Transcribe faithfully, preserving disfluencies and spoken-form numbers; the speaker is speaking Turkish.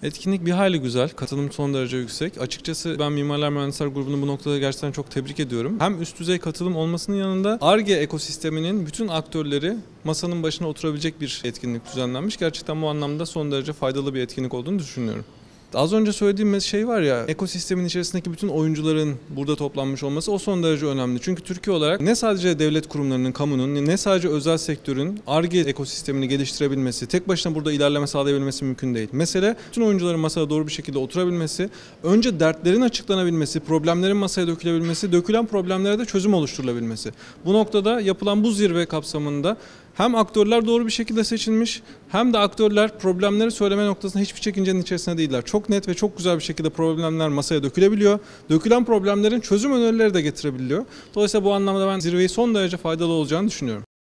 Etkinlik bir hayli güzel, katılım son derece yüksek. Açıkçası ben Mimarlar Mühendisler grubunu bu noktada gerçekten çok tebrik ediyorum. Hem üst düzey katılım olmasının yanında Ar-Ge ekosisteminin bütün aktörleri masanın başına oturabilecek bir etkinlik düzenlenmiş. Gerçekten bu anlamda son derece faydalı bir etkinlik olduğunu düşünüyorum. Az önce söylediğim şey var ya, ekosistemin içerisindeki bütün oyuncuların burada toplanmış olması o son derece önemli. Çünkü Türkiye olarak ne sadece devlet kurumlarının, kamunun, ne sadece özel sektörün Ar-Ge ekosistemini geliştirebilmesi, tek başına burada ilerleme sağlayabilmesi mümkün değil. Mesele bütün oyuncuların masada doğru bir şekilde oturabilmesi, önce dertlerin açıklanabilmesi, problemlerin masaya dökülebilmesi, dökülen problemlere de çözüm oluşturulabilmesi. Bu noktada yapılan bu zirve kapsamında hem aktörler doğru bir şekilde seçilmiş, hem de aktörler problemleri söyleme noktasında hiçbir çekincenin içerisinde değiller. Çok net ve çok güzel bir şekilde problemler masaya dökülebiliyor. Dökülen problemlerin çözüm önerileri de getirebiliyor. Dolayısıyla bu anlamda ben zirveyi son derece faydalı olacağını düşünüyorum.